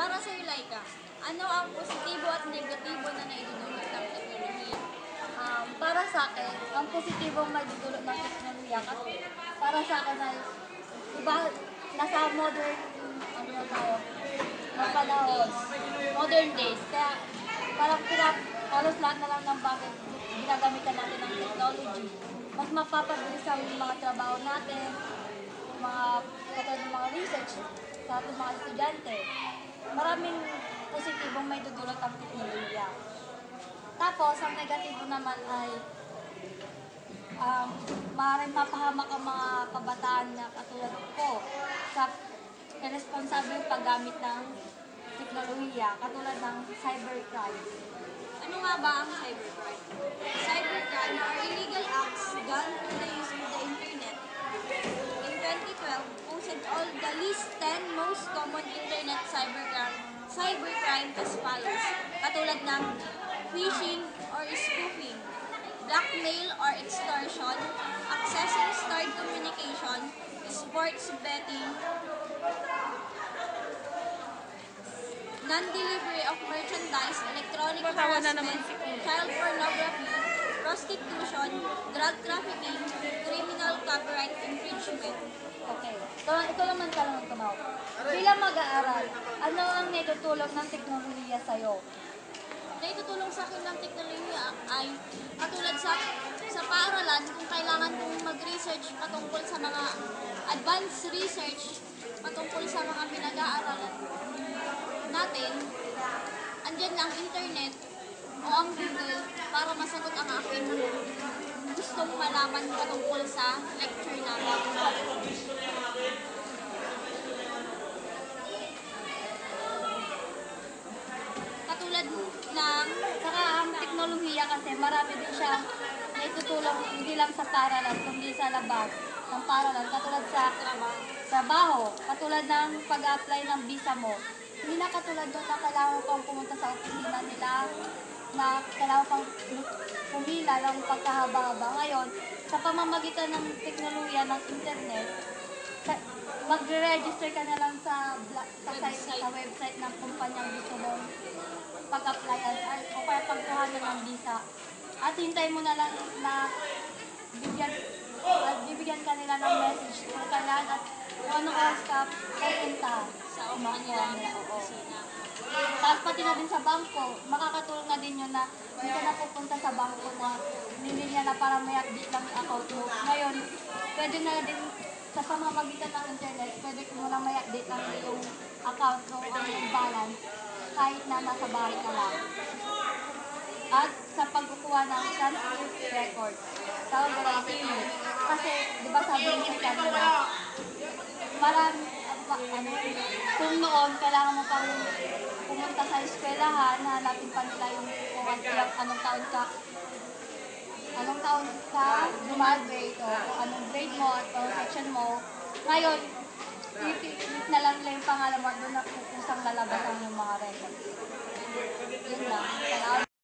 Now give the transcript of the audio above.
Para sa Laika, ano ang positibo at negatibo na naidudulot ng teknolohiya? Para sa akin, ang positibong magdudulot ng teknolohiya kasi para sa akin ay iba, nasa modern, ano na tayo, na panahon, modern days. Kaya parang halos lahat na lang ng bagay ginagamitan natin ng technology. Mas mapapabilis ang mga trabaho natin, mga katulad ng mga research sa ating mga estudyante. Maraming positibong may dudulot ang teknolohiya. Tapos, ang negatibo naman ay maaaring mapahamak ang mga kabataan na katulad ko sa irresponsibleng paggamit ng teknolohiya, katulad ng cybercrime. Ano nga ba ang cybercrime? Cybercrime are illegal acts done through the use of the internet. In 2012, posted all the list 10 most common internet cybercrime as follows. Katulad ng phishing or spoofing, blackmail or extortion, accessing stored communication, sports betting, non-delivery of merchandise, electronic harassment, child pornography, prostitution, drug trafficking, criminal copyright infringement. Okay. So, ito naman tanong ko na. Bilang mag-aaral, ano ang naitutulong ng teknolohiya sa'yo? Naitutulong sa akin ng teknolohiya ay katulad sa paaralan kung kailangan kong mag-research patungkol sa mga advanced research patungkol sa mga pinag-aaralan natin, andyan na ang internet o ang Google para masagot ang aking gustong malaman patungkol sa lecture namin. Katulad ng Saka ang teknolohiya kasi marami din siyang naitutulong hindi lang sa paaralan, kundi sa labas ng paaralan. Katulad sa trabaho, katulad ng pag-apply ng visa mo. Hindi na katulad doon na kailangan pang pumunta sa opisina nila, na kailangan pang pumila ng pagkahaba-haba. Ngayon, sa pamamagitan ng teknolohiya ng internet, magre-register ka na lang sa website ng kumpanyang gusto mong pag-applyan o kaya pagkuhanan ng visa. At hintay mo na lang na bibigyan ka nila ng message kung kailan at kung anong oras ka pupunta sa kanila ng Oo. opisina. Tapos pati na din sa bangko, makakatulong na din yun na hindi ka na pupunta sa bangko na nilinya na para may update lang yung account mo. Ngayon, pwede na din sa pamamagitan ng internet, pwede mo lang may update lang yung account mo o yung balance kahit na nasa bahay ka lang. At sa pagkukuha ng transcript records sa veracity. Kasi, di ba sabi niyo kanina, marami, kung noon, kailangan mo pang pumunta sa eskwelahan, hanapin pa nila yung kung anong taon ka graduate o kung anong grade mo at section mo. Ngayon, i-click na lang nila yung pangalan mo at doon na kusang lalabasan yung mga records. Yun lang. Salamat.